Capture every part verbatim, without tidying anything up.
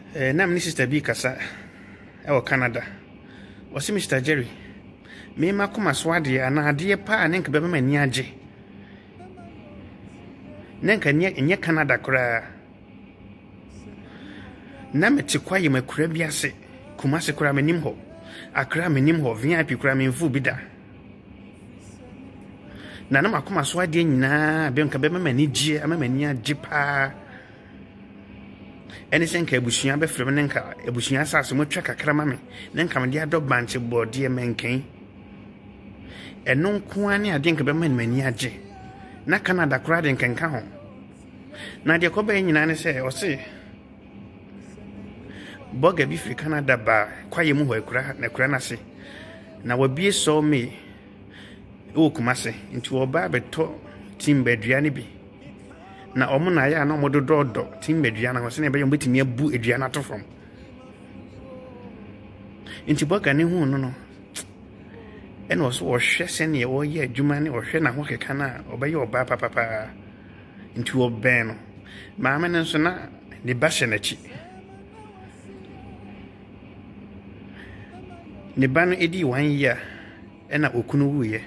Eh, na mni sister bi kasa e Canada. Osi Mister Jerry. Me ma kuma swade ana ade pa ne nka be ma ni age. Ne nka nye Canada kura. Na meti kwaye makura bi ase. Kuma se kura menim ho. Akra menim ho V I P kura menfu bi da. Na na makuma swade nyina be nka be ma ni gie ama mani age pa. Anything ka ebusuya be frem ne nka ebusuya asase mo twa kakra ma me ne nka me dia do banche body menken eno nko ani ade nka be man mani age na Canada kura de nkenka ho na de ko be nyina ne se o se boga bi fri Canada ba kwaye mu ho akura na kura na se na wabie so me o kuma se nti wo ba beto timba aduane bi na omo na ya na omo dododo tim medua na ho se na be yom betimi abu edua na to from inti boga ne hu no no eno so wo hwe se ne wo ye adwuma ne wo hwe na ho keka na obaye oba papa papa inti wo ben no ma me ne so na ne ba hye na chi ne ba no edi one year ena okunu wuye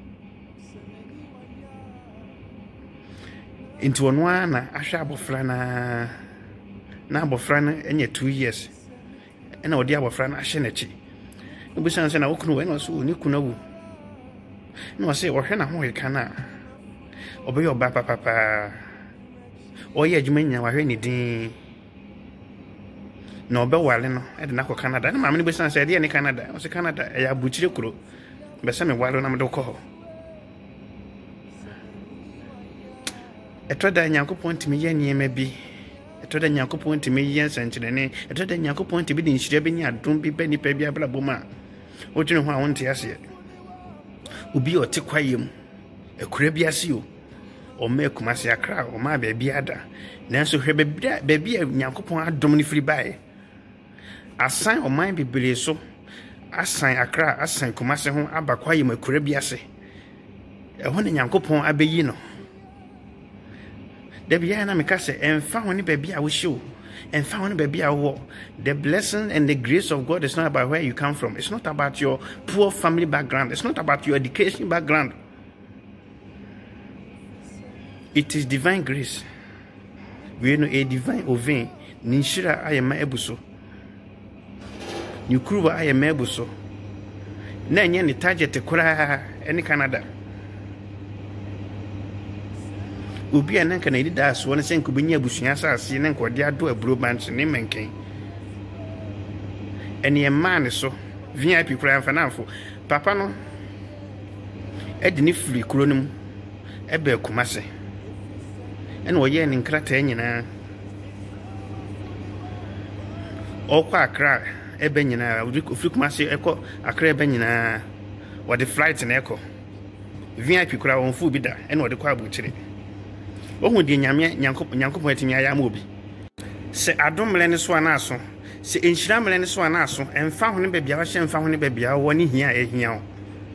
into one na ahwa abofra na na abofra na enye two years ena odi abofra na ahye na chi obusan se na okunu we na so ni kuna wu na se wo hwe na ho yeka na obeyo ba papa papa oye adwuma nya wa hwe ni din na obewale no e de na ko Canada na maame ni busan se de ni Canada o se Canada e ya buchire kuro be se me wale na me do ko ho etoda Nyankopon timi ye niema bi etoda Nyankopon timi ye nsankyerene etoda Nyankopon timi de nhire be nya adom bi ba nipa bi abla boma odwene ho a wonte ase obi ote kwayem ekura bi ase o o me kuma se akra o ma ba bi ada nanso hwe be bi Nyankopon adom ni firi bae asan o man bibire so asan akra asan kuma se ho aba kwayem ekura bi ase e ho ne Nyankopon abeyi no the biana me ka say emfa honi baby a wo show emfa honi baby a wo the blessing and the grace of God is not about where you come from. It's not about your poor family background. It's not about your education background. It is divine grace. We know a divine ovin ninshira ayema ebuso nyukruwa ayema ebuso na enye ni target kura any Canada obi anan kana idi da so ne senku benya abusua asase ne nkode ado aburo banche ne menken ene e man so V I P kura mfanamfo papa no edi ne firi kuro num ebe kumase ene oye ne nkrata nyina okwa akra ebe nyina ofiri kumase eko akra ebe nyina wode flight na eko V I P kura wonfu bi da ene wode kwa abuchire ohu de nyame Nyankopon Nyankopon atimi aya ma obi se adomle ne so anaso se enhira mle ne so anaso emfa ho ne babia wa hye emfa ho ne babia wo ne hia ehia o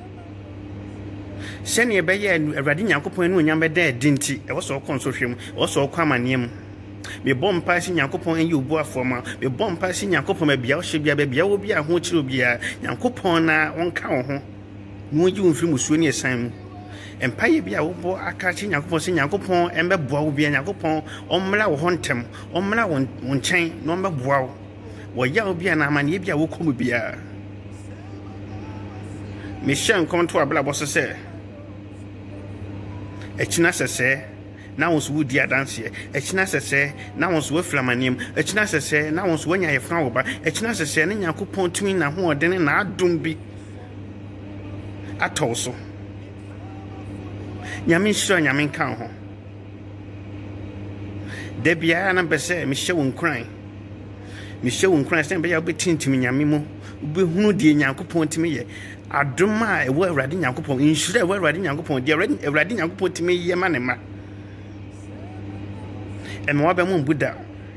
se ne be ye Awurade Nyankopon anu nyam be da edinti e wo so konso hwem wo so kwa manem me bom pa si Nyankopon enye obu afoma me bom pa si Nyankopon babia wo hye bia babia wo bia ho kire obia Nyankopon na wonka wo ho no yi wo mfiri musuo ne esan mu empaye bia wo bo akachi Nyankopon se Nyankopon embe boa wo bia Nyankopon omra wo hontem omra wo nchen no embe boa wo wo ya wo bia na amane bia wo komu bia me hye nkom to abla bo se echina sese na wo so wudi adanse echina sese na wo so aflamanem echina sese na wo so wanya yefra wo ba echina sese ne Nyankopon tumi na ho odene na adom bi atɔso nyame hiro nyame kan ho de bia na bese me hye wo nkran me hye wo nkran sen be ya betintimi nyame mu be hunu die Nyankopon timi ye adom a ewo Awurade Nyankopon nhira ewo Awurade Nyankopon die Awurade Nyankopon timi ye ma ne ma eme wa be mu buda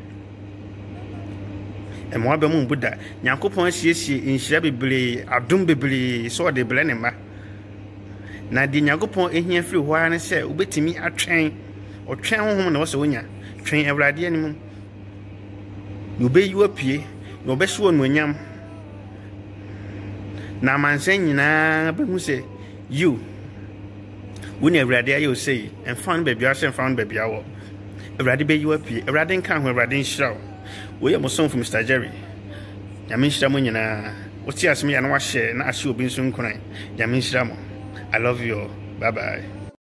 eme wa be mu buda Nyankopon asiesie nhira bebre adom bebre so de ble ne ma na di Nyankopon ehia firi ho ara se obetimi atwen otwen honhom na wo se wonya twen Awurade anim You be you apie, you be so no nyam. Na man say nyina be hu say you. When everybody you say and found baby I found baby awo. Everybody be you apie, everybody kan ho everybody show. We am son from Mister Jerry. Nyame nhira mo nyina. Woti aseme ya na wa share na ahye obi nso nkran. Nyame nhira mo. I love you all. Bye bye.